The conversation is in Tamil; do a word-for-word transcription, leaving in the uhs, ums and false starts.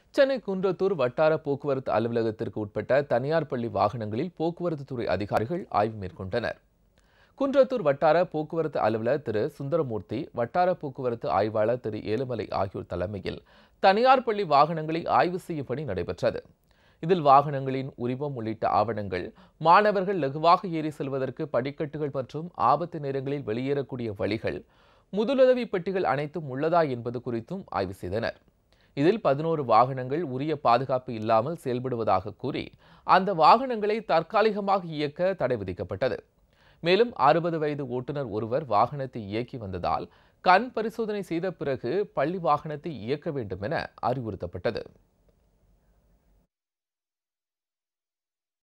சென்னை குன்றத்தூர் வட்டார போக்குவரத்து அலுவலகத்திற்கு உட்பட்ட தனியார் பள்ளி வாகனங்களில் போக்குவரத்து துறை அதிகாரிகள் ஆய்வு மேற்கொண்டனர். குன்றத்தூர் வட்டார போக்குவரத்து அலுவலர் திரு சுந்தரமூர்த்தி, வட்டார போக்குவரத்து ஆய்வாளர் திரு ஏழுமலை ஆகியோர் தலைமையில் தனியார் பள்ளி வாகனங்களை ஆய்வு செய்யும் பணி நடைபெற்றது. இதில் வாகனங்களின் உரிமம் உள்ளிட்ட ஆவணங்கள், மாணவர்கள் லகுவாக ஏறி செல்வதற்கு படிக்கட்டுகள் மற்றும் ஆபத்து நேரங்களில் வெளியேறக்கூடிய வழிகள், முதலுதவி பெட்டிகள் அனைத்தும் உள்ளதா என்பது குறித்தும் ஆய்வு செய்தனர். இதில் பதினோரு வாகனங்கள் உரிய பாதுகாப்பு இல்லாமல் செயல்படுவதாக கூறி அந்த வாகனங்களை தற்காலிகமாக இயக்க தடை விதிக்கப்பட்டது. மேலும் அறுபது வயது ஓட்டுநர் ஒருவர் வாகனத்தை இயக்கி வந்ததால் கண் பரிசோதனை செய்த பிறகு பள்ளி வாகனத்தை இயக்க வேண்டும் என அறிவுறுத்தப்பட்டது.